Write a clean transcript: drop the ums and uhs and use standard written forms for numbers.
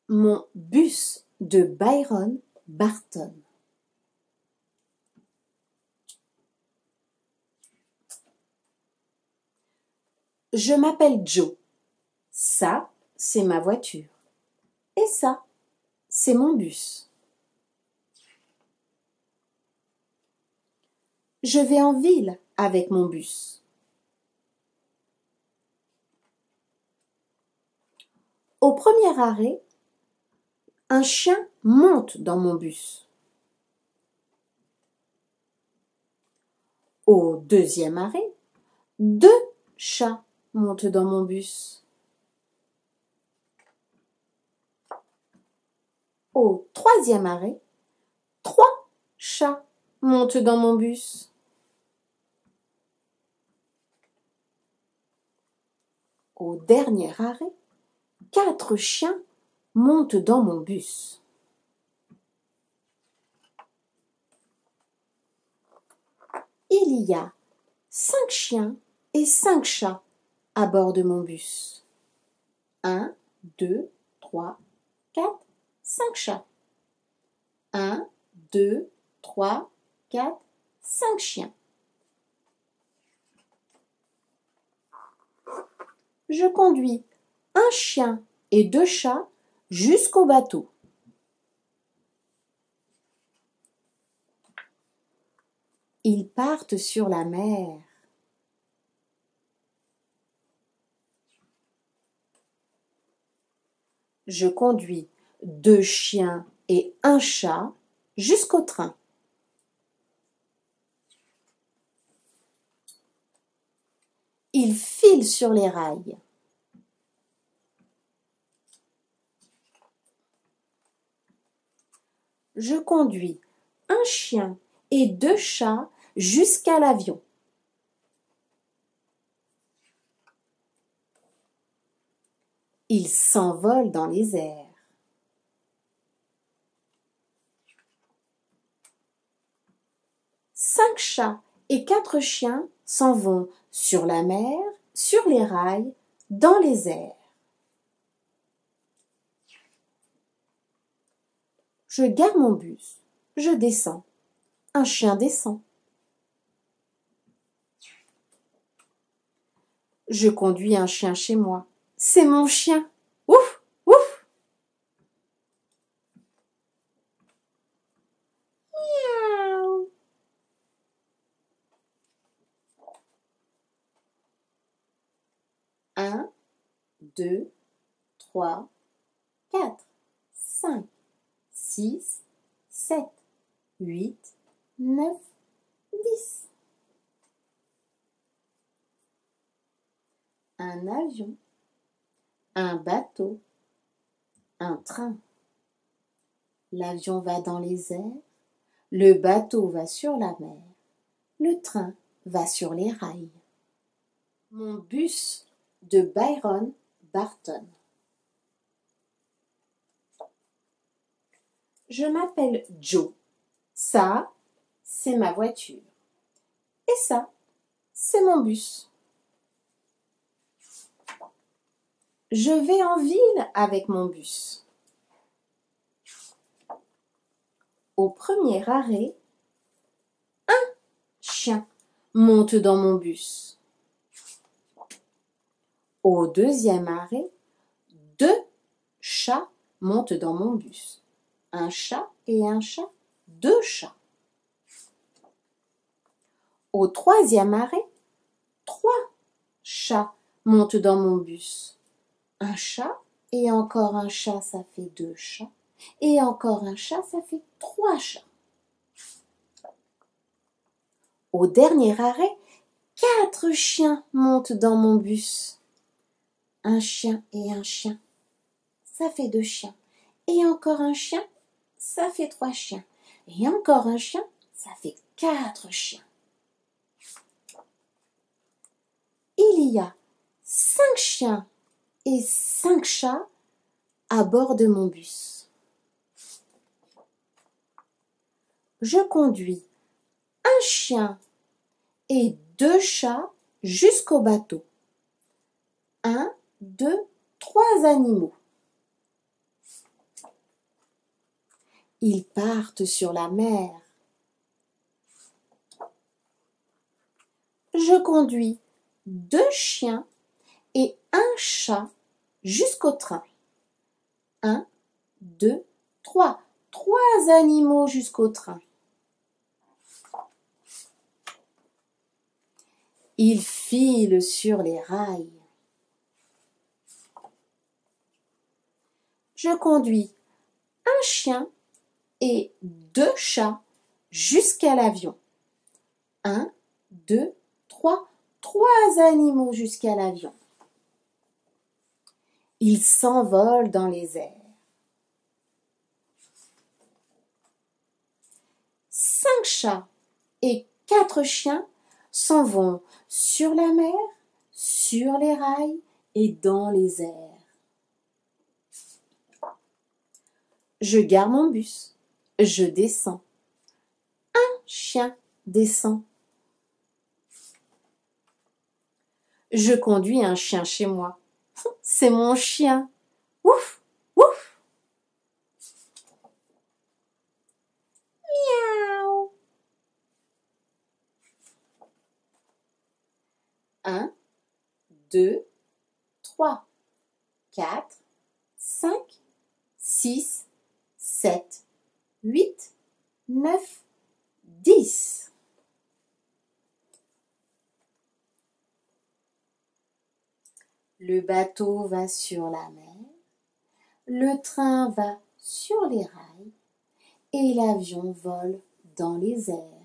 Mon bus de Byron Barton. Je m'appelle Joe. Ça, c'est ma voiture. Et ça, c'est mon bus. Je vais en ville avec mon bus. Au premier arrêt, un chien monte dans mon bus. Au deuxième arrêt, 2 chats montent dans mon bus. Au troisième arrêt, 3 chats montent dans mon bus. Au dernier arrêt, 4 chiens montent dans mon bus. Il y a 5 chiens et 5 chats à bord de mon bus. 1, 2, 3, 4, 5 chats. 1, 2, 3, 4, 5 chiens. Je conduis un chien et 2 chats jusqu'au bateau. Ils partent sur la mer. Je conduis 2 chiens et 1 chat jusqu'au train. Ils filent sur les rails. Je conduis un chien et 2 chats jusqu'à l'avion. Ils s'envolent dans les airs. Cinq chats et 4 chiens s'en vont sur la mer, sur les rails, dans les airs. Je gare mon bus, je descends. Un chien descend. Je conduis un chien chez moi. C'est mon chien. Ouf, ouf. Miaou. 1, 2, 3, 4, 5, 6, 7, 8, 9, 10. Un avion, un bateau, un train. L'avion va dans les airs, le bateau va sur la mer, le train va sur les rails. Mon bus de Byron Barton. Je m'appelle Joe. Ça, c'est ma voiture. Et ça, c'est mon bus. Je vais en ville avec mon bus. Au premier arrêt, un chien monte dans mon bus. Au deuxième arrêt, 2 chats montent dans mon bus. Un chat et un chat, 2 chats. Au troisième arrêt, 3 chats montent dans mon bus. Un chat et encore un chat, ça fait 2 chats. Et encore un chat, ça fait 3 chats. Au dernier arrêt, 4 chiens montent dans mon bus. Un chien et un chien, ça fait 2 chiens. Et encore un chien, ça fait 3 chiens. Et encore un chien, ça fait 4 chiens. Il y a 5 chiens et 5 chats à bord de mon bus. Je conduis un chien et 2 chats jusqu'au bateau. 1, 2, 3 animaux. Ils partent sur la mer. Je conduis 2 chiens et un chat jusqu'au train. 1, 2, 3. 3 animaux jusqu'au train. Ils filent sur les rails. Je conduis un chien et 2 chats jusqu'à l'avion. 1, 2, 3. 3 animaux jusqu'à l'avion. Ils s'envolent dans les airs. 5 chats et 4 chiens s'en vont sur la mer, sur les rails et dans les airs. Je gare mon bus, je descends. Un chien descend. Je conduis un chien chez moi. C'est mon chien. Ouf, ouf. Miaou. 1, 2, 3, 4, 5, 6, 7, 8, 9, 10. Le bateau va sur la mer, le train va sur les rails et l'avion vole dans les airs.